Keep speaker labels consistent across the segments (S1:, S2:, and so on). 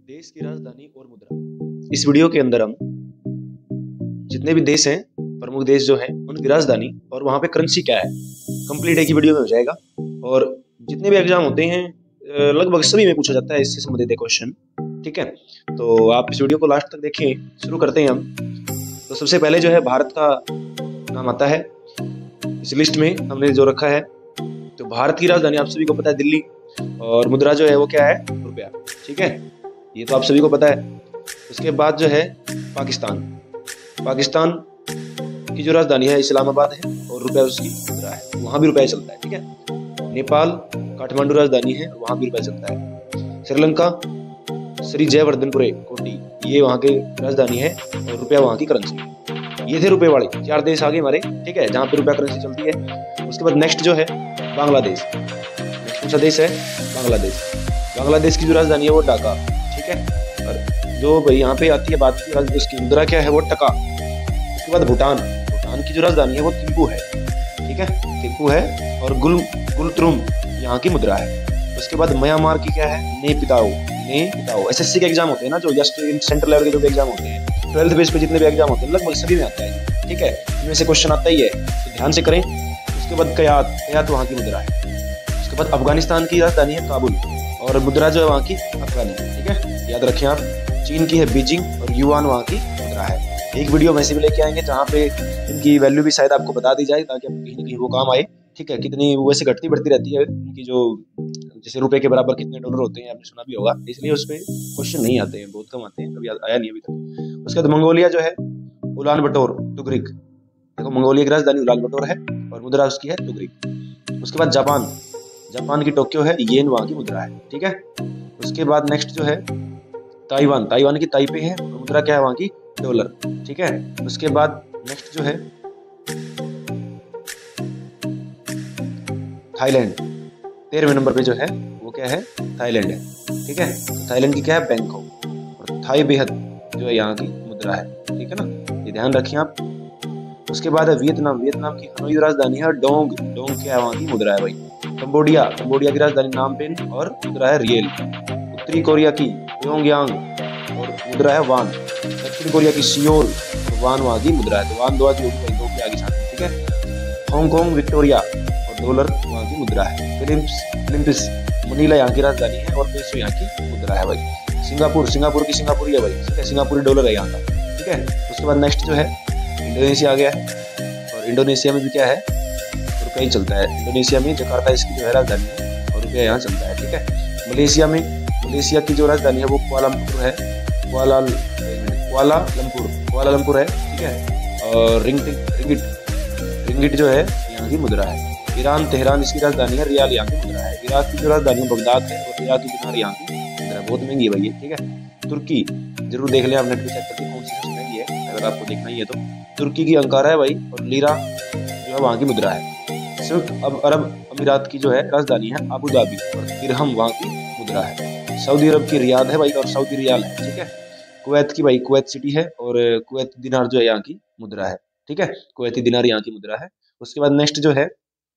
S1: देश की राजधानी और मुद्रा। इस वीडियो के अंदर हम जितने भी देश हैं, प्रमुख देश जो हैं, उनकी राजधानी और वहाँ पे करेंसी क्या है, कंप्लीट एक ही वीडियो में हो जाएगा। और जितने भी एग्जाम होते हैं लगभग सभी में पूछा जाता है इससे संबंधित एक क्वेश्चन। ठीक है, तो आप इस वीडियो को लास्ट तक देखें। शुरू करते हैं हम। तो सबसे पहले जो है भारत का नाम आता है इस लिस्ट में, हमने जो रखा है। तो भारत की राजधानी आप सभी को पता है दिल्ली, और मुद्रा जो है वो क्या है, रुपया। ठीक है, ये तो आप सभी को पता है। उसके बाद जो है पाकिस्तान। पाकिस्तान की जो राजधानी है इस्लामाबाद है, और रुपया उसकी मुद्रा है, वहां भी रुपया चलता है। ठीक है, नेपाल काठमांडू राजधानी है, वहां भी रुपया चलता है। श्रीलंका श्री जयवर्धनपुरे कोटी, ये वहां की राजधानी है, और रुपया वहां की करेंसी है। ये थे रुपए वाले 4 देश आगे हमारे। ठीक है, जहां पे रुपया करेंसी चलती है। उसके बाद नेक्स्ट जो है बांग्लादेश। कौन सा देश है? बांग्लादेश। बांग्लादेश की जो राजधानी है वो ढाका। ठीक है, और जो भाई यहाँ पे आती है बात की, उसकी मुद्रा क्या है, वो टका। उसके बाद भूटान। भूटान की जो राजधानी है वो थिम्पू है। ठीक है, थिम्पू है, और गुलत्रुम यहाँ की मुद्रा है। उसके बाद म्यांमार की क्या है, नेपिताओ। नेपिताओ एसएससी के एग्जाम होते हैं ना, जो जस्ट सेंट्रल लेवल के जो भी एग्जाम होते हैं, 12th बेस पे जितने भी एग्जाम होते हैं लगभग सभी में आता है। ठीक है, इनमें से क्वेश्चन आता ही है, तो ध्यान से करें। उसके बाद कयात। कयात वहाँ की मुद्रा है। उसके बाद अफगानिस्तान की राजधानी है काबुल, और मुद्रा जो है वहाँ की अफगानी। ठीक है, याद रखें आप। चीन की है बीजिंग, और युआन वहाँ की मुद्रा है। एक वीडियो वैसे भी लेके आएंगे जहाँ पे इनकी वैल्यू भी शायद आपको बता दी जाए, ताकि कहीं ना कहीं वो काम आए। ठीक है, कितनी वैसे घटती बढ़ती रहती है इनकी, जो जैसे रुपए के बराबर कितने डॉलर होते हैं आपने सुना भी होगा, इसलिए उस पर क्वेश्चन नहीं आते हैं, बहुत कम आते हैं, कभी आया नहीं अभी तक। उसके बाद मंगोलिया जो है उलान बटोर तुगरिक। देखो, मंगोलिया की राजधानी उलान बटोर है, और मुद्रा उसकी है तुगरिक। उसके बाद जापान। जापान की टोक्यो है, येन वहां की मुद्रा है। ठीक है, उसके बाद नेक्स्ट जो है ताइवान। ताइवान की ताइपे है, और मुद्रा क्या है वहां की, डॉलर। ठीक है, उसके बाद नेक्स्ट जो है थाईलैंड। 13वें नंबर पे जो है वो क्या है, थाईलैंड है। ठीक है, थाईलैंड की क्या है, बैंकॉक, और थाई बेहद जो है यहाँ की मुद्रा है। ठीक है ना, ये ध्यान रखिए आप। उसके बाद है वियतनाम। वियतनाम की हनोई राजधानी है डोंग। डोंग क्या है वहाँ की मुद्रा है भाई। कंबोडिया। कंबोडिया की राजधानी नामपेन, और मुद्रा है रियल। उत्तरी कोरिया की प्योंगयांग, और मुद्रा है वान। दक्षिण कोरिया की सियोल, और वान वहाँ की मुद्रा है। तो वान दो की आगे साथ। ठीक है, हांगकांग विक्टोरिया, और डॉलर वहाँ की मुद्रा है। फिलिपींस मनीला यहाँ की राजधानी है, और पेसो यहाँ की मुद्रा है भाई। सिंगापुर। सिंगापुर की सिंगापुरी है भाई। ठीक है, सिंगापुरी डॉलर है यहाँ का। ठीक है, उसके बाद नेक्स्ट जो है इंडोनेशिया आ गया है, और इंडोनेशिया में भी क्या है, रुपया ही चलता है। इंडोनेशिया में जकार्ता इसकी जो है राजधानी है, और रुपया यहाँ चलता है। ठीक है, मलेशिया में, मलेशिया की जो राजधानी है वो कुआलालंपुर है। कुआलालंपुर है। ठीक है, और रिंगिट जो है यहाँ की मुद्रा है। ईरान तेहरान इसकी राजधानी है, रियाल यहाँ की मुद्रा है। इराक की जो राजधानी है बगदाद है, और इराक की दिनार यहाँ की मुद्रा है। बहुत महंगी है भाई ये। ठीक है, तुर्की जरूर देख लें आप, नेट पे चेक करके कौन सी सबसे महंगी है, अगर आपको देखना ही है तो। तुर्की की अंकारा है भाई, और लीरा जो है वहाँ की मुद्रा है। संयुक्त अरब अमीरात की जो है राजधानी है अबू धाबी, और दिरहम वहाँ की मुद्रा है। सऊदी अरब की रियाद है भाई, और सऊदी रियाल है। ठीक है, कुवैत की भाई कुवैत सिटी है, और कुवैत दिनार जो है यहाँ की मुद्रा है। ठीक है, कुवैती दिनार यहाँ की मुद्रा है। उसके बाद नेक्स्ट जो है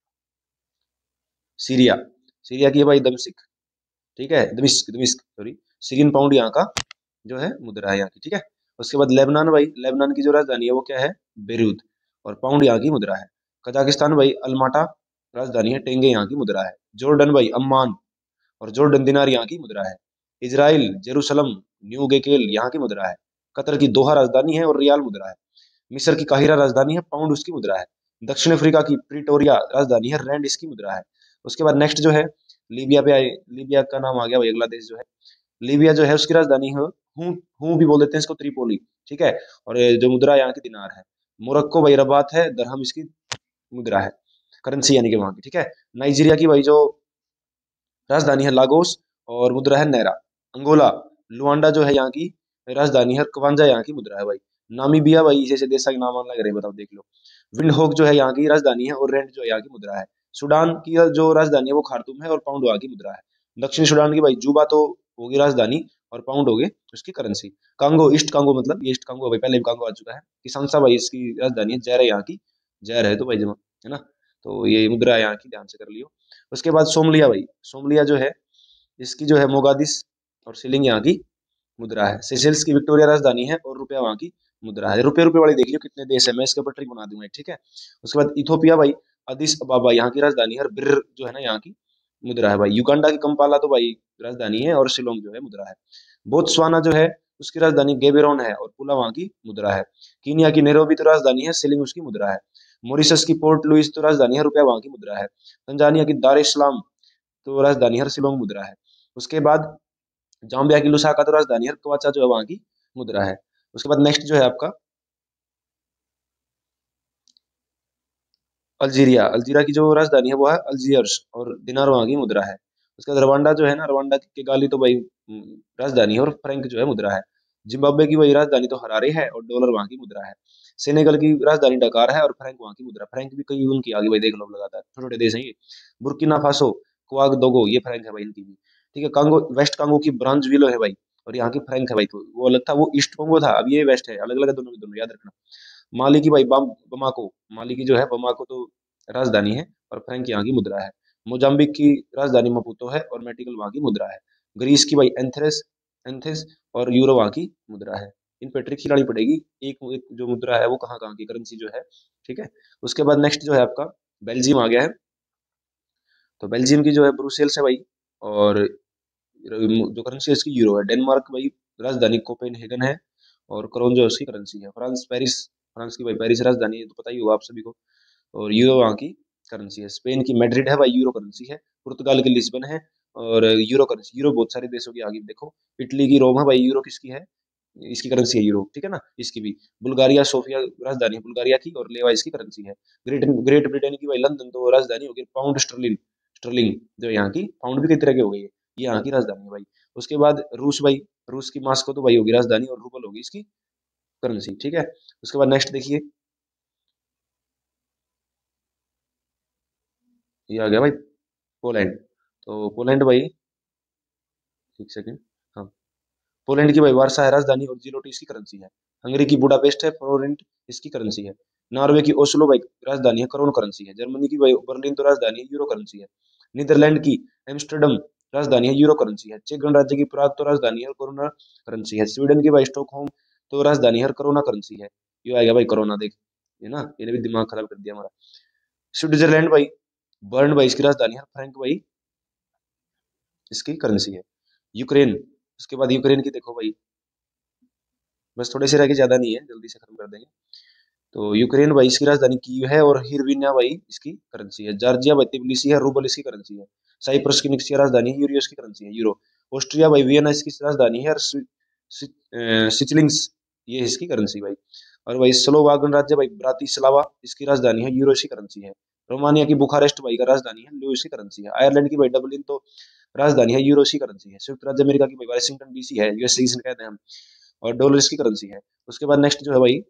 S1: सीरिया। सीरिया की है भाई दमिश्क। ठीक है, दमिश्क सॉरी। सीरियन पाउंड यहाँ का जो है मुद्रा है यहाँ की। ठीक है, उसके बाद लेबनान भाई। लेबनान की जो राजधानी है वो क्या है, बेरूत, और पाउंड यहाँ की मुद्रा है। कजाकिस्तान भाई अल्माटा राजधानी है, टेंगे यहाँ की मुद्रा है। जॉर्डन भाई अम्मान, और जॉर्डन दिनार यहाँ की मुद्रा है। इजराइल जेरूसलम न्यू गेकेल यहाँ की मुद्रा है। कतर की दोहा राजधानी है, और रियाल मुद्रा है। मिस्र की काहिरा राजधानी है, पाउंड उसकी मुद्रा है। दक्षिण अफ्रीका की प्रिटोरिया राजधानी है, रैंड इसकी मुद्रा है। उसके बाद नेक्स्ट जो है लीबिया पे आए। लीबिया का नाम आ गया भाई, अगला देश जो है लीबिया जो है उसकी राजधानी है हूँ भी बोल देते हैं इसको, त्रिपोली। ठीक है, और जो मुद्रा यहाँ की दिनार है। मोरक्को भाई रबात है, दरहम इसकी मुद्रा है, करेंसी यानी कि वहाँ की। ठीक है, नाइजीरिया की भाई जो राजधानी है लागोस, और मुद्रा है नैरा। अंगोला लुआंडा जो है यहाँ की राजधानी है, कवांजा यहाँ की मुद्रा है भाई। नामीबिया भाई जैसे देश का नाम लग रहे हैं, बताओ देख लो। विंडहोक जो है यहाँ की राजधानी है, और रेंट जो है यहाँ की मुद्रा है। सूडान की जो राजधानी है वो खार्तूम है, और पाउंड वहाँ की मुद्रा है। दक्षिण सूडान की भाई जूबा तो होगी राजधानी, और पाउंड हो गए उसकी करेंसी। कांगो ईस्ट कांगो, मतलब ईस्ट कांगो भाई, पहले भी कांगो आ चुका है। किसानसा भाई इसकी राजधानी है। जैर है यहाँ की, जैर है तो भाई जमा है ना, तो ये मुद्रा है यहाँ की, ध्यान से कर लियो। उसके बाद सोमलिया भाई। सोमलिया जो है इसकी जो है मोगादिस, और सीलिंग यहाँ की मुद्रा है। सेशेल्स की विक्टोरिया राजधानी है और रुपया वहाँ की मुद्रा है। रुपये रुपये वाली देख लियो कितने देश है, मैं इसके ऊपर ट्रिक बना दूंगा, ठीक है। उसके बाद इथोपिया भाई, अदिस अबाबा यहाँ की राजधानी है और बिर जो है ना यहाँ की मुद्रा है भाई। युगांडा की कंपाला तो भाई राजधानी है और शिलोंग जो है मुद्रा है। बोत्सवाना जो है उसकी राजधानी गेबेरोन है और पुला वहाँ की मुद्रा है। कीनिया की नैरोबी तो राजधानी है, सिलिंग उसकी मुद्रा है। मॉरिशस की पोर्ट लुइस तो राजधानी है, रुपया वहाँ की मुद्रा है। तंजानिया की दार इस्लाम तो राजधानी है, शिलोंग मुद्रा है। उसके बाद जाम्बिया की लुसाका तो राजधानी है, कवाचा जो है वहाँ की मुद्रा है। उसके बाद नेक्स्ट जो है आपका अल्जीरिया। अल्जीरिया की जो राजधानी है वो है अल्जियर्स और दिनार वहाँ की मुद्रा है। उसके बाद रवांडा जो है ना, रवांडा के गाली तो भाई राजधानी है और फ्रैंक जो है मुद्रा है। जिम्बाब्वे की वही राजधानी तो हरारे है और डॉलर वहाँ की मुद्रा है। सेनेगल की राजधानी डकार है और फ्रैंक वहाँ की मुद्रा। फ्रैंक भी कई उनकी आगे भाई देख लो लगातार, छोटे छोटे देश हैं ये। बुर्किना फासो क्वागदोगो ये फ्रैंक है भाई इनकी भी, ठीक है। कांगो, वेस्ट कांगो की ब्रांजविलो है भाई और यहाँ की फ्रैंक है भाई। तो वो अलग था, वो ईस्ट कांगो था, अब ये वेस्ट है, अलग अलग है दोनों के दोनों, याद रखना। माली की भाई बमाको, माली की जो है बमाको तो राजधानी है और फ्रैंक यहाँ की मुद्रा है। मोजाम्बिक की राजधानी मपुतो है और मेटिकल वहाँ की मुद्रा है। ग्रीस की भाई एंथ्रेस, एंथेस और यूरो वहाँ की मुद्रा है। इन पे ट्रिक खिलानी पड़ेगी, एक जो मुद्रा है वो कहाँ कहाँ की करेंसी जो है, ठीक है। उसके बाद नेक्स्ट जो है आपका बेल्जियम आ गया है। तो बेल्जियम की जो है ब्रुसेल्स है भाई और जो करेंसी है इसकी यूरो है। डेनमार्क भाई राजधानी कोपेनहेगन है और करोन जो है उसकी करेंसी है। फ्रांस पेरिस, फ्रांस की भाई पेरिस राजधानी है तो पता ही होगा आप सभी को, और यूरो वहाँ की करेंसी है। स्पेन की मैड्रिड है भाई, यूरो करेंसी है। पुर्तगाल की लिस्बन है और यूरो करेंसी। यूरो बहुत सारे देशों की आगे देखो। इटली की रोम है भाई, यूरो किसकी है, इसकी करेंसी है यूरो, ठीक है ना, इसकी भी। बुल्गारिया सोफिया राजधानी है बुल्गारिया की और लेवा इसकी करेंसी है। ग्रेट ग्रेट ब्रिटेन की भाई लंदन तो राजधानी होगी पाउंड स्टर्लिंग, स्टर्लिंग जो यहाँ की, पाउंड भी कई तरह की हो गई है, ये यहाँ की राजधानी है भाई। उसके बाद रूस भाई, रूस की मास्को तो भाई होगी राजधानी और रूबल होगी इसकी करेंसी, ठीक है। उसके बाद नेक्स्ट देखिए, ये आ गया भाई पोलैंड। तो पोलैंड भाई, एक सेकंड, हाँ, पोलैंड की भाई वार्सा है राजधानी और जीरोटी इसकी करेंसी है। हंगरी की बुडापेस्ट है, फ्लोरेंट इसकी करेंसी है। नॉर्वे की ओस्लो भाई राजधानी है, करोन करेंसी है। जर्मनी की भाई बर्लिन तो राजधानी है, यूरो करेंसी है। नीदरलैंड की एम्स्टर्डम राजधानी है, यूरो करेंसी है। चेक गणराज्य की प्राग तो राजधानी है और कोरोना करेंसी है। स्वीडन की भाई स्टॉकहोम तो राजधानी है और कोरोना करेंसी है। ये आएगा भाई कोरोना, देख ये ना, ये भी दिमाग खराब कर दिया हमारा। स्विट्जरलैंड भाई, बर्न भाई इसकी राजधानी है, फ्रैंक भाई इसकी करेंसी है। यूक्रेन, उसके बाद यूक्रेन की देखो भाई, बस थोड़े से रह के ज्यादा नहीं है, जल्दी से खत्म कर देंगे। तो यूक्रेन भाई इसकी राजधानी कीव है और हिरविना भाई इसकी करेंसी है। जॉर्जिया भाई तिबिलिसी है, रूबल इसकी करेंसी है। साइप्रस की निक्सिया राजधानी है, यूरो इसकी करेंसी है, यूरो। ऑस्ट्रिया भाई वियना इसकी राजधानी है और सिचलिंग्स ये इसकी करेंसी भाई। और भाई स्लोवाकन राज्य भाई ब्रातिस्लावा इसकी राजधानी है, यूरो इसकी करेंसी है। रोमानिया की बुखारेस्ट भाई का राजधानी है, लो इसकी करेंसी है। आयरलैंड की भाई डबलिन तो राजधानी है, यूरो इसकी करेंसी है। संयुक्त राज्य अमेरिका की भाई वाशिंगटन डीसी है, यूएसए जिसे कहते हैं हम, और डॉलर इसकी करेंसी है। उसके बाद नेक्स्ट जो है भाई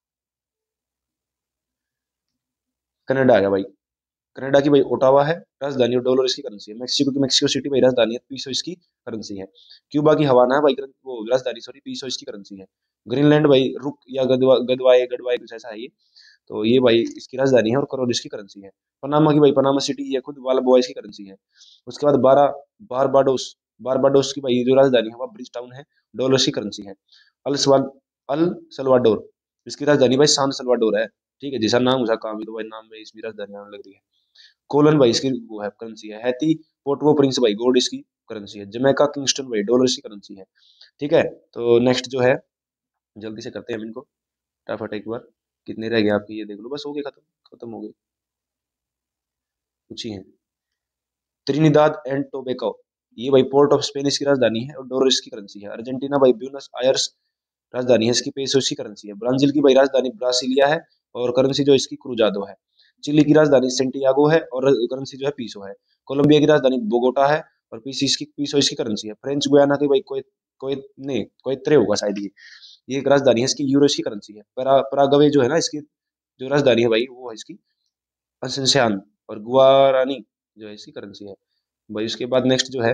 S1: कनाडा आ गया भाई। कनाडा की भाई ओटावा है राजधानी और डॉलर इसकी करेंसी है। मेक्सिको की मेक्सिको सिटी भाई राजधानी है, पीसो इसकी करेंसी है। क्यूबा की हवाना है भाई वो राजधानी, सॉरी, पीसो इसकी करेंसी है। ग्रीनलैंड भाई रुक या गदवाए गडवाए कुछ ऐसा है ये, तो ये भाई इसकी राजधानी है और करोड़ इसकी करेंसी है। पनामा की भाई पनामा सिटी है खुद वाला इसकी करेंसी है। उसके बाद बारबाडोस, बारबाडोस की भाई जो राजधानी है वह ब्रिज टाउन है, डॉलर की करेंसी है। अल सवाल अल सलवाडोर इसकी राजधानी भाई सान सलवाडोर है, ठीक है। जैसा नाम उसका काम है, तो भाई नाम में इसकी राजधानी आने लग रही है। कोलन भाई इसकी वो है करेंसी है। हैती पोर्टो प्रिंस भाई गोल्ड इसकी करेंसी है। जमैका किंगस्टन भाई डॉलर इसकी करेंसी है, ठीक है। तो नेक्स्ट जो है जल्दी से करते हैं हम इनको फटाफट एक बार। कितने रह गए आपके ये देख लो, बस हो गए, खत्म, खत्म हो गए, कुछ ही है। त्रिनिदाद एंड टोबैको, ये भाई पोर्ट ऑफ स्पेन इसकी राजधानी है और डॉलर इसकी करेंसी है। अर्जेंटीना भाई ब्यूनस आयर्स राजधानी है इसकी, पेसो इसकी करेंसी है। ब्राजील की भाई राजधानी ब्रासिलिया है और करेंसी जो इसकी क्रूजादो है। चिली की राजधानी सेंटियागो है और करेंसी जो है पीसो है। कोलंबिया की राजधानी बोगोटा है और पीसो इसकी करेंसी है। फ्रेंच गुयाना की भाई कोई कोई नहीं कोई होगा शायद ये एक राजधानी है इसकी, यूरो इसकी करेंसी है। परागवे जो है ना इसकी जो राजधानी है भाई वो है इसकी असेंसियान और गुआरानी जो है इसकी करेंसी है भाई। उसके बाद नेक्स्ट जो है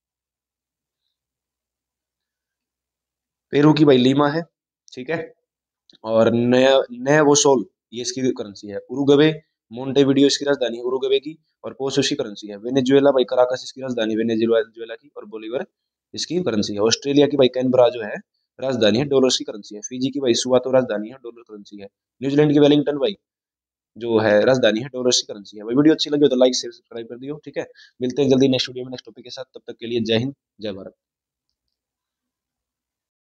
S1: पेरू की भाई लीमा है, ठीक है। और नया नया वो सोल ये इसकी करेंसी है। उरुग्वे मोन्टेविडियो इसकी राजधानी है उरुग्वे की और पोसो इसकी करेंसी है। वेनेजुएला भाई कराकास इसकी राजधानी वेनेजुएला की और बोलीवर इसकी करेंसी है। ऑस्ट्रेलिया की भाई कैनबरा जो है राजधानी है, डॉलर्स की करेंसी है। फिजी की भाई सुआ तो राजधानी है, डॉलर करेंसी है। न्यूजीलैंड की वेलिंगटन भाई जो है राजधानी है, डॉलर्स की करेंसी है। भाई वीडियो अच्छी लगी हो तो लाइक शेयर सब्सक्राइब कर दियो, ठीक है। मिलते हैं जल्दी नेक्स्ट वीडियो में नेक्स्ट टॉपिक के साथ, तब तक के लिए जय हिंद जय भारत।